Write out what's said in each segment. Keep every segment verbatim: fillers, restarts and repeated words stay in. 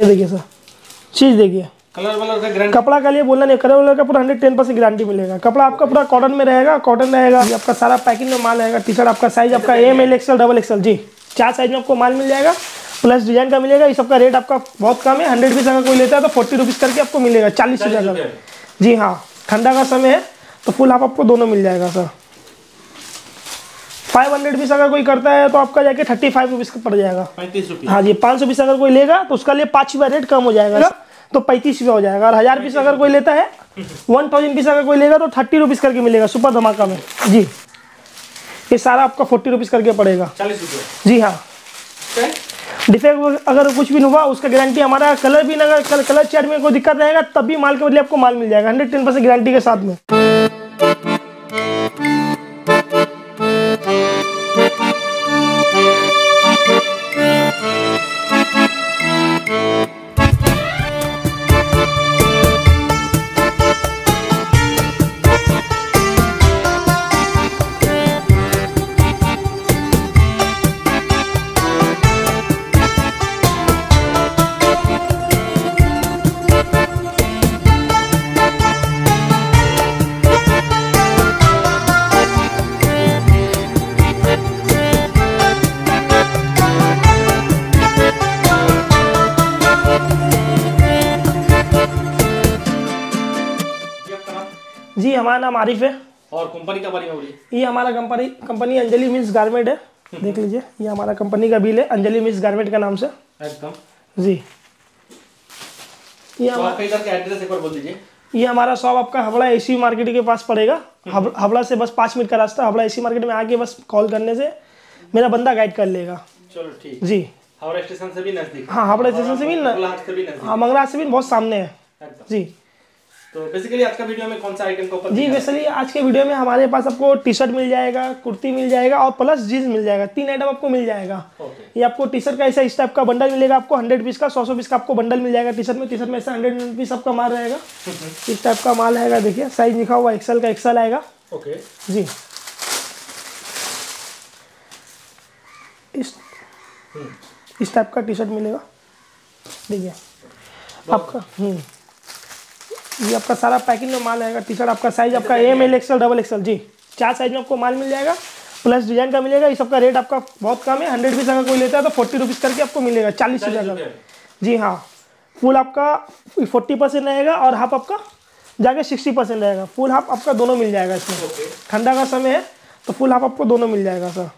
ये देखिए सर, चीज़ देखिए, कलर वाला का गारंटी, कपड़ा का लिए बोलना नहीं, कलर वाला का पूरा हंड्रेड टेन परसेंट गारंटी मिलेगा। कपड़ा आपका पूरा कॉटन में रहेगा, कॉटन रहेगा। ये आपका सारा पैकिंग में माल रहेगा। टी शर्ट आपका साइज आपका M L XL double XL जी, चार साइज में आपको माल मिल जाएगा, प्लस डिजाइन का मिलेगा। इस सबका रेट आपका बहुत कम है, हंड्रेड पीस अगर कोई लेता है तो फोर्टी रुपीज़ करके आपको मिलेगा, चालीस रुपये का। जी हाँ, ठंडा का समय है तो फुल हाफ आपको दोनों मिल जाएगा सर। फाइव हंड्रेड पीस अगर कोई करता है तो आपका जाके थर्टी फाइव रुपीज़ का पड़ जाएगा, पैंतीस रुपये। हाँ जी, पाँच सौ पीस अगर कोई लेगा तो उसका लिए पाँच रुपये रेट कम हो जाएगा तो पैंतीस रुपये हो जाएगा। और हज़ार पीस अगर कोई लेता है, वन थाउजेंड पीस अगर कोई लेगा तो थर्टी रुपीज़ करके मिलेगा सुपर धमाका में जी। ये सारा आपका फोर्टी रुपीज़ करके पड़ेगा, चालीस रुपये। जी हाँ। डिफेक्ट अगर कुछ भी नहीं हुआ उसका गारंटी हमारा, कलर भी अगर कलर, कलर चार्ट में कोई दिक्कत रहेगा तब भी माल के बदले आपको माल मिल जाएगा हंड्रेड टेन परसेंट गारंटी के साथ में। जी हमारा नाम आरिफ है और कंपनी का बारे में बोलिए। ये हमारा company company Anjali mills garment है, देख लीजिए ये हमारा कंपनी का बिल है अंजलि मिल्स गारमेंट का नाम से एकदम जी। ये तो आपका इधर का एड्रेस एक बार बोल दीजिए। ये हमारा शॉप आपका हावड़ा एसी मार्केट के पास पड़ेगा। हावड़ा से बस पाँच मिनट का रास्ता, हावड़ा एसी मार्केट में आके बस कॉल करने से मेरा बंदा गाइड कर लेगा। चलो ठीक जी, हावड़ा स्टेशन से भी नजदीक। हाँ हावड़ा स्टेशन से भी न, हाँ मंगरा से भी बहुत सामने है जी। तो बेसिकली आज का वीडियो में कौन सा आइटम का ऊपर जी बेसिकली आज के वीडियो में हमारे पास आपको टी शर्ट मिल जाएगा, कुर्ती मिल जाएगा और प्लस जीन्स मिल जाएगा, तीन आइटम आपको मिल जाएगा। ये आपको टी शर्ट का ऐसा इस टाइप का बंडल मिलेगा आपको हंड्रेड पीस का, सौ सौ पीस का आपको बंडल मिल जाएगा टी शर्ट में। टी शर्ट में ऐसा हंड्रेड पीस आपका माल रहेगा, इस टाइप का माल रहेगा। देखिए साइज लिखा हुआ एक्सल का एक्सल आएगा ओके जी। इस इस टाइप का टी शर्ट मिलेगा, देखिए आपका हम्म ये आपका सारा पैकिंग में माल आएगा। टी शर्ट आपका साइज आपका M L XL double XL जी, चार साइज में आपको माल मिल जाएगा, प्लस डिजाइन का मिलेगा। इस सबका रेट आपका बहुत कम है, हंड्रेड पीस अगर कोई लेता है तो फोर्टी रुपीज़ करके आपको मिलेगा, चालीस रुपये का। जी हाँ, फुल आपका फोर्टी परसेंट रहेगा और हाफ आपका जाके सिक्सटी परसेंट रहेगा। फुल हाफ आपका दोनों मिल जाएगा इसमें। ठंडा का समय है तो फुल हाफ आपको दोनों मिल जाएगा सर।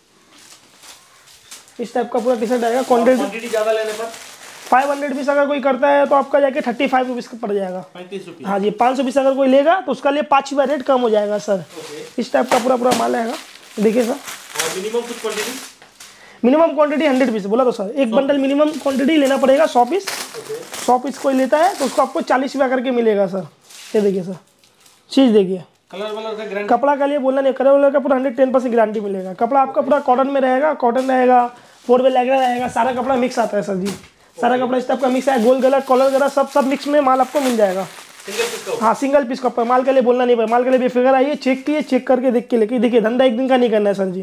इस टाइप का पूरा टी शर्ट आएगा। क्वान्टिटी ज़्यादा लेने पर फाइव हंड्रेड पीस अगर कोई करता है तो आपका जाके थर्टी फाइव रुपीज़ का पड़ जाएगा, पैंतीस रुपये। हाँ जी। पाँच सौ पीस अगर कोई लेगा तो उसका लिए पाँच रुपये रेट कम हो जाएगा सर। इस टाइप का पूरा पूरा माल आएगा, देखिए सर। और मिनिमम कुछ quantity, minimum quantity hundred piece बोला तो सर, एक बंडल मिनिमम क्वांटिटी लेना पड़ेगा सौ पीस। सौ पीस कोई लेता है तो उसको आपको चालीस रुपया करके मिलेगा सर। ये देखिए सर, चीज़ देखिए, कलर वाला का गारंटी, कपड़ा का लिए बोलना नहीं, कलर वाला का पूरा हंड्रेड टेन परसेंट गारंटी मिलेगा। कपड़ा आपका पूरा कॉटन में रहेगा, कॉटन रहेगा, फोर वे लैगर रहेगा, सारा कपड़ा मिक्स आता है सर जी। सारा कपड़ा इस टाइप का मिक्स है, गोल गला कॉलर गला सब सब मिक्स में माल आपको मिल जाएगा। सिंगल पीस का, हाँ सिंगल पीस कपड़ा। माल के लिए बोलना नहीं पड़ेगा, माल के लिए बेफिक्र आइए, चेक किए, चेक करके देख के लेके देखिए, धंधा एक दिन का नहीं करना है सर जी।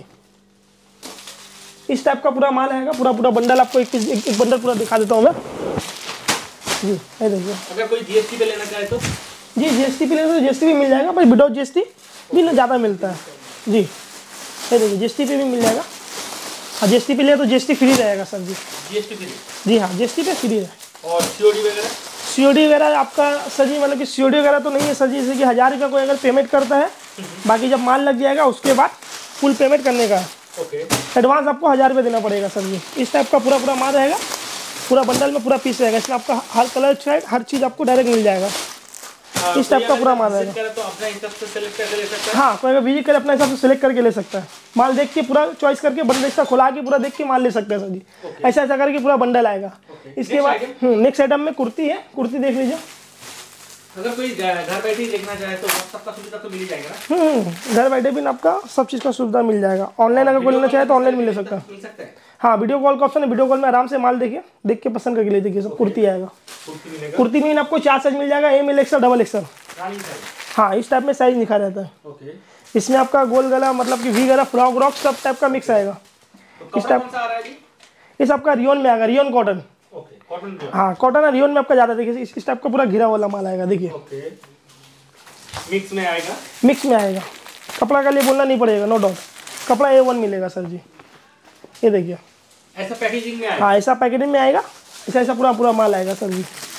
इस टाइप का पूरा माल आएगा, पूरा पूरा बंडल आपको एक पीस एक, एक बंडल पूरा दिखा देता हूँ मैं जी। ये देखिए, अगर कोई जीएसटी पे लेना चाहे तो जी जीएसटी पे लेना तो जीएसटी भी मिल जाएगा, पर विदाउट जीएसटी भी ना ज़्यादा मिलता है जी। ये देखिए जीएसटी पे भी मिल जाएगा, हाँ जीएसटी पे ले तो जीएसटी फ्री रहेगा सर जी। जीएसटी फ्री, जी हाँ जीएसटी पे फ्री है। और सीओडी वगैरह, सीओडी वगैरह आपका सर जी मतलब कि सीओडी वगैरह तो नहीं है सर जी। जैसे कि हज़ार रुपये कोई अगर पेमेंट करता है, बाकी जब माल लग जाएगा उसके बाद फुल पेमेंट करने का ओके, एडवांस आपको हज़ार रुपये देना पड़ेगा सर जी। इस टाइप का पूरा पूरा माल रहेगा, पूरा बंडल में पूरा पीस रहेगा। इसमें आपका हर कलर चार्ट हर चीज़ आपको डायरेक्ट मिल जाएगा। इस टाइप का पूरा माल रहेगा। तो अपना हिसाब से सेलेक्ट करके ले सकता है। हाँ कोई अगर विजिट करे अपने हिसाब से सिलेक्ट करके ले सकता है। माल देख के पूरा चॉइस करके बंडल इसका खुला के पूरा देख के माल ले सकते हैं सर जी। ऐसा ऐसा करके पूरा बंडल आएगा। इसके बाद नेक्स्ट आइटम में कुर्ती है, कुर्ती देख लीजिए। अगर कोई घर बैठे ही देखना चाहे तो व्हाट्सएप का सुविधा तो मिल ही जाएगा ना। हम्म घर बैठे भी आपका सब चीज़ का सुविधा मिल जाएगा। ऑनलाइन अगर कोई लेना चाहे तो ऑनलाइन मिल सकता मिल सकता है। हाँ वीडियो कॉल का ऑप्शन है, वीडियो कॉल में आराम से माल देखिए, देख के पसंद करके ले देखिए। सब कुर्ती आएगा, कुर्ती में आपको चार साइज मिल जाएगा, M L XL double XL. हाँ इस टाइप में साइज लिखा रहता है। ओके, इसमें आपका गोल गला मतलब कि वी गला फ्रॉक व्रॉक सब टाइप का मिक्स आएगा। तो इस टाइप का आ रहा है जी, इस आपका रियोन में आएगा, रियोन कॉटन। ओके, कॉटन जो है। हाँ कॉटन और रियोन में आपका ज़्यादा देखिए इस इस टाइप का पूरा घिरा वाला माल आएगा देखिए। ओके, मिक्स में आएगा। मिक्स में आएगा, कपड़ा का लिए बोलना नहीं पड़ेगा, नो डाउट कपड़ा ए वन मिलेगा सर जी। ये देखिए ऐसा पैकेजिंग में आएगा। हाँ ऐसा पैकेजिंग में आएगा, ऐसा ऐसा पूरा पूरा माल आएगा सर जी।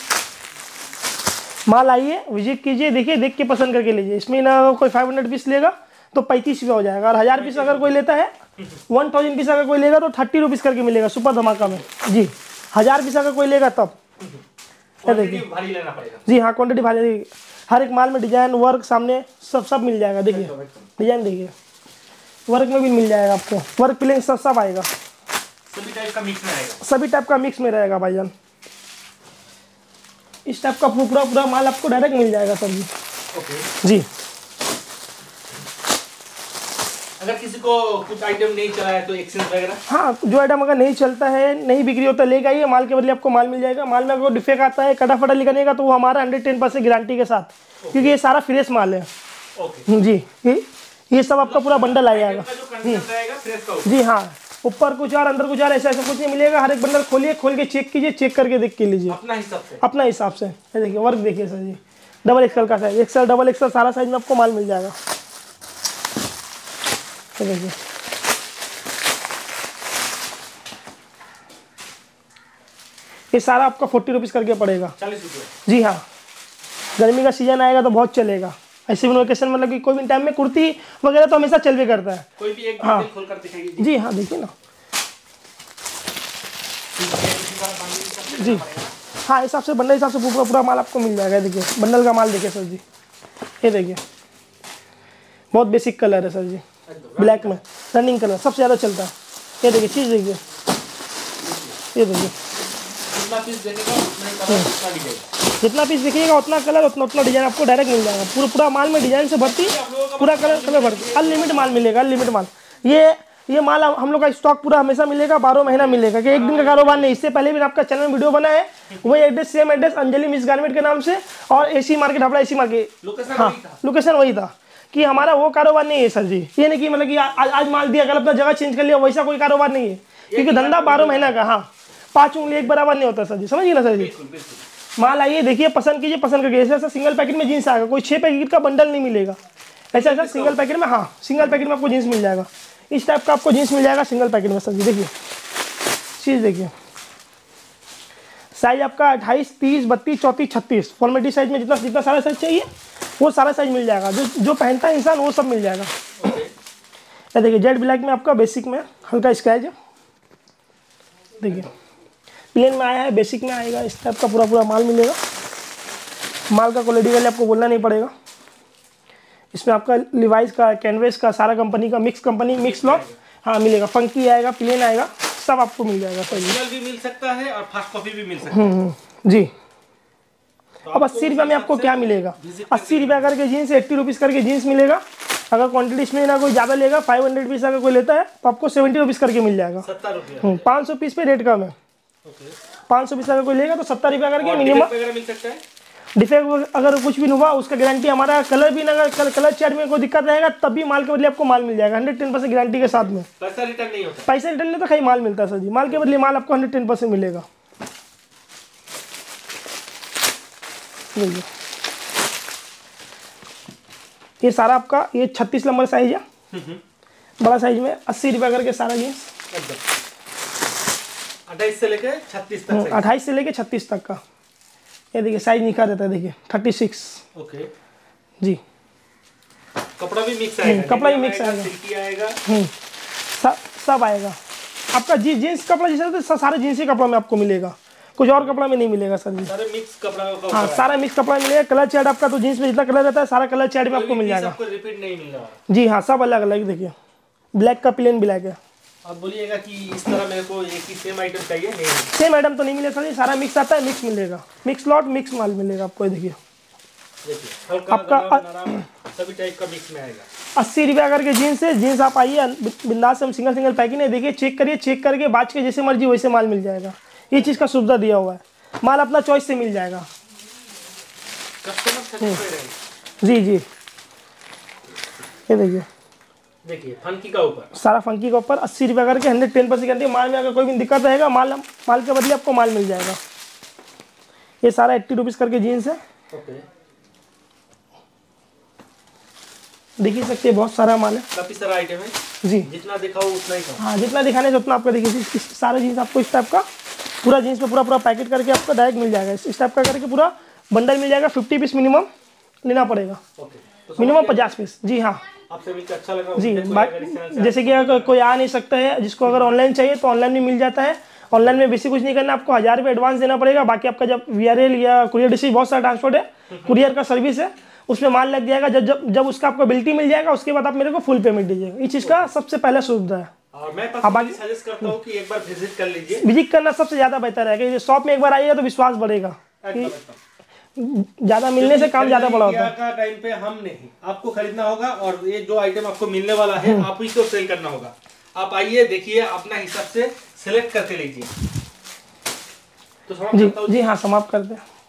माल आइए विजिट कीजिए, देखिए देख के पसंद करके लीजिए। इसमें ना कोई फाइव हंड्रेड पीस लेगा तो पैंतीस रुपये हो जाएगा, और हज़ार पीस अगर कोई लेता है, वन थाउजेंड पीस अगर कोई लेगा तो थर्टी रुपीज़ करके मिलेगा सुपर धमाका में जी। हज़ार पीस अगर कोई लेगा तब क्वांटिटी भारी लेना पड़ेगा। जी हाँ क्वांटिटी भारी, हर एक माल में डिजाइन वर्क सामने सब सब मिल जाएगा। देखिए डिजाइन देखिए, वर्क में भी मिल जाएगा आपको, वर्क प्लेन सब सब आएगा, सभी टाइप का मिक्स में आएगा। सभी टाइप का मिक्स में रहेगा भाईजान। इस टाइप का पूरा पूरा माल आपको डायरेक्ट मिल जाएगा सर जी। ओके जी अगर किसी को कुछ आइटम नहीं चला है तो एक्सचेंज वगैरह। हाँ जो आइटम अगर नहीं चलता है, नहीं बिक्री होता, लेके आइए, माल के बदले आपको माल मिल जाएगा। माल में अगर डिफेक्ट आता है, कटा फटा निकलेगा तो वो हमारा हंड्रेड टेन परसेंट गारंटी के साथ, क्योंकि ये सारा फ्रेश माल है। ओके जी ये ये सब आपका पूरा बंडल आ जाएगा। जो कंटेंट रहेगा फ्रेश का होगा। जी हाँ, ऊपर कुछ और अंदर कुछ और, ऐसा ऐसा कुछ नहीं मिलेगा। हर एक बंडल खोलिए, खोल के चेक कीजिए, चेक करके देख के लीजिए अपना हिसाब से। अपना हिसाब से। ये देखिए वर्क देखिए सर जी, डबल एक्सएल का साइज, एक्सएल डबल एक्सएल सारा साइज में आपको माल मिल जाएगा। ये देखिए ये सारा आपका फोर्टी रुपीज़ करके पड़ेगा। चालीस रुपये। जी हाँ, गर्मी का सीजन आएगा तो बहुत चलेगा। ऐसे भी वेकेशन मतलब कि कोई भी टाइम में कुर्ती वगैरह तो हमेशा चल भी करता है। कोई भी एक हाँ। बंडल खोल कर दिखाइए। जी हाँ देखिए ना, जी हाँ हिसाब से बंडल हिसाब से पूरा पूरा माल आपको मिल जाएगा। देखिए बंडल का माल देखिए सर जी, ये देखिए बहुत बेसिक कलर है सर जी, ब्लैक में रनिंग कलर सबसे ज़्यादा चलता है। ये देखिए चीज़ देखिए, ये देखिए जितना पीस देखेगा उतना ही कलर उतना डिजाइन। जितना पीस देखिएगा उतना कलर उतना उतना डिजाइन आपको डायरेक्ट मिल जाएगा। पूरा पूरा माल में डिजाइन से भर्ती, पूरा कलर कलर भर्ती, अनलिमिटेड माल मिलेगा, अनलिमिटेड माल। ये ये माल हम लोग का स्टॉक पूरा हमेशा मिलेगा, बारह महीना मिलेगा, कि एक दिन का कारोबार नहीं। इससे पहले भी आपका चैनल में वीडियो बना है, वही एड्रेस सेम एड्रेस अंजलि मिस गारमेंट के नाम से, और AC market Howrah AC market. Location हाँ वही था। लोकेशन वही था, कि हमारा वो कारोबार नहीं है सर जी। ये नहीं कि मतलब कि आज आज माल दिया कल अपना जगह चेंज कर लिया, वैसा कोई कारोबार नहीं है, क्योंकि धंधा बारह महीना का। हाँ पाँच उंगली एक बराबर नहीं होता सर जी, समझिए ना सर जी। बिल्कुल बिल्कुल। माल आइए देखिए, पसंद कीजिए, पसंद करके। ऐसा ऐसा सिंगल पैकेट में जीन्स आएगा, कोई छः पैकेट का बंडल नहीं मिलेगा। ऐसा ऐसा सिंगल पैकेट में, हाँ सिंगल पैकेट में आपको जीन्स मिल जाएगा। इस टाइप का आपको जीन्स मिल जाएगा सिंगल पैकेट में सर जी। देखिए चीज़ देखिए, साइज आपका अट्ठाईस, तीस, बत्तीस, चौंतीस, छत्तीस, फॉर्मेटिव साइज में जितना जितना सारा साइज चाहिए वो सारा साइज मिल जाएगा। जो जो पहनता है इंसान वो सब मिल जाएगा। ये देखिए जेड ब्लैक में आपका बेसिक में हल्का स्क्रैच है, देखिए प्लेन में आया है, बेसिक में आएगा। इस टाइप का पूरा पूरा माल मिलेगा। माल का क्वालिटी के लिए आपको बोलना नहीं पड़ेगा। इसमें आपका लिवाइस का, कैनवेस का, सारा कंपनी का, मिक्स कंपनी मिक्स लॉट हाँ मिलेगा। फंकी आएगा, प्लेन आएगा, सब आपको मिल जाएगा सर जी। ओरिजिनल भी मिल सकता है और फास्ट कॉपी भी मिल सकता है। हम्म, जी। अब अस्सी रुपये में आपको क्या मिलेगा? अस्सी रुपया करके जीन्स, एट्टी रुपीज़ करके जीन्स मिलेगा। अगर क्वांटिटी इसमें ना कोई ज़्यादा लेगा, फाइव हंड्रेड पीस अगर कोई लेता है तो आपको सेवेंटी रुपीज़ करके मिल जाएगा। सत्तर रुपये। पाँच सौ पीस पे रेट कम है। पाँच सौ पीस अगर कोई लेगा तो सत्तर रुपया करके और मिनिमम। डिफेक्ट वगैरह मिल सकता है। डिफेक्ट अगर कुछ भी हुआ उसका गारंटी हमारा। कलर भी ना, अगर कलर चार्ट में कोई दिक्कत रहेगा तब भी माल के बदले आपको माल मिल जाएगा हंड्रेड टेन परसेंट गारंटी के साथ में। पैसा रिटर्न नहीं होता। पैसे रिटर्न नहीं तो कहीं माल मिलता है सर जी। माल के बदले माल आपको हंड्रेड टेन परसेंट मिलेगा। ये सारा आपका ये छत्तीस नंबर साइज है, बड़ा साइज में अस्सी रुपया करके सारा जीन्स। अट्ठाईस से लेकर छत्तीस तक। अट्ठाईस से लेके छत्तीस तक का। ये देखिए साइज निकाल देता है, देखिए थर्टी सिक्स। ओके जी। कपड़ा भी मिक्स आएगा। कपड़ा भी मिक्स आएगा, सिल्की आएगा, सब सब आएगा आपका। जी जीन्स कपड़ा जैसे तो सारे जीन्स ही कपड़ा में आपको मिलेगा, कुछ और कपड़ा में नहीं मिलेगा सर जी। सारे मिक्स कपड़ा का। हाँ सारा मिक्स कपड़ा मिलेगा। कलर चार्ट आपका तो जीन्स में जितना कलर रहता है सारा कलर चार्ट में आपको मिल जाएगा। सबको रिपीट नहीं मिल रहा। जी हाँ सब अलग अलग। देखिए ब्लैक का प्लेन ब्लैक है। आप बोलिएगा कि इस तरह मेरे को एक ही सेम आइटम चाहिए, नहीं सेम आइटम तो नहीं मिलेगा सर जी, सारा मिक्स आता है, मिक्स मिलेगा, मिक्स लॉट मिक्स माल मिलेगा आपको। ये देखिए देखिए हल्का आपका नरम, नरम, सभी टाइप का मिक्स में आएगा। अस्सी रुपया करके जीन्स है। जीन्स आप आइए बिंदास, हम सिंगल सिंगल पैकिंग है। देखिए चेक करिए, चेक करके बाज के जैसे मर्जी वैसे माल मिल जाएगा। ये चीज़ का सुविधा दिया हुआ है, माल अपना चॉइस से मिल जाएगा। कस्टमर सेटिस्फाइड रहेगा। जी जी ये देखिए देखिए फंकी का ऊपर सारा फंकी के ऊपर अस्सी रुपये करके हंड्रेड टेन परसेंट गारंटी। माल में अगर कोई भी दिक्कत रहेगा माल माल के बदले आपको माल मिल जाएगा। ये सारा एट्टी रुपीज़ करके जीन्स है। ओके, देख ही सकते हैं बहुत सारा माल है, काफी सारा आइटम है जी। जितना दिखाओ उतना ही कम। हाँ जितना दिखाने से उतना आपका देखिए इस- इस सारे जीन्स आपको इस टाइप का पूरा जीन्स में पूरा पूरा पैकेट करके आपको डायरेक्ट मिल जाएगा। इस टाइप का करके पूरा बंडल मिल जाएगा। फिफ्टी पीस मिनिमम लेना पड़ेगा, ओके, तो मिनिमम पचास पीस। जी हाँ आपसे मिलकर अच्छा लगा जी। उम्मीद है कोई बा- अगर इस चैनल से जैसे कि अगर कोई आ नहीं सकता है, जिसको अगर ऑनलाइन चाहिए तो ऑनलाइन भी मिल जाता है। ऑनलाइन में बेसिक कुछ नहीं करना, आपको हज़ार रुपये एडवांस देना पड़ेगा। बाकी आपका जब वी आर एल या कुरियर डिस्ट्रीब्यूशन बहुत सारा ट्रांसपोर्ट है, कुरियर का सर्विस है, उसमें माल लग जाएगा। जब जब जब उसका आपको बिल्टी मिल जाएगा उसके बाद आप मेरे को फुल पेमेंट दीजिएगा। इस चीज़ का सबसे पहला सुविधा है। और मैं अब बाकी- पर्सनली सजेस्ट करता हूँ कि एक बार विजिट कर लीजिए। विजिट करना सबसे ज़्यादा बेहतर है कि शॉप में एक बार आइएगा तो विश्वास बढ़ेगा। एकदम एकदम ज़्यादा मिलने से काम ज़्यादा बड़ा होता है। का टाइम पे हम नहीं, आपको खरीदना होगा और ये जो आइटम आपको मिलने वाला है आप ही को सेल करना होगा। आप आइए, देखिए, अपना हिसाब से सिलेक्ट करके लीजिए। तो समाप्त जी करता हूँ। जी हाँ, समाप्त करते हैं।